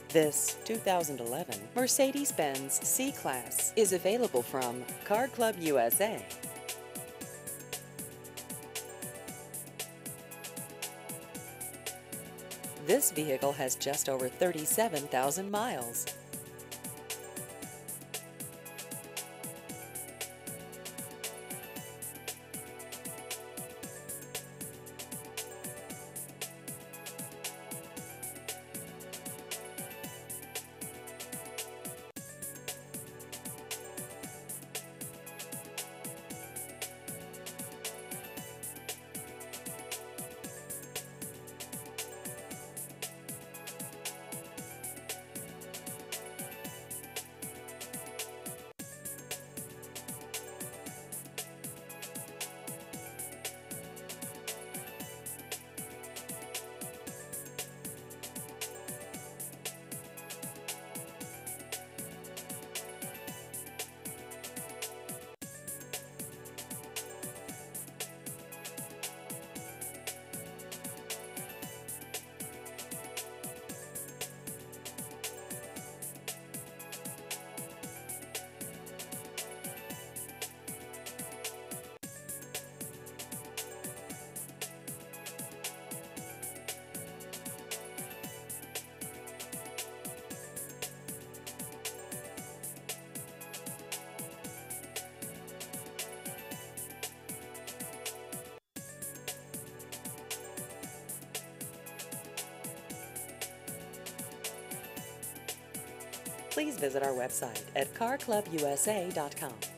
This 2011 Mercedes-Benz C-Class is available from Car Club USA. This vehicle has just over 37,000 miles. Please visit our website at carclubusa.com.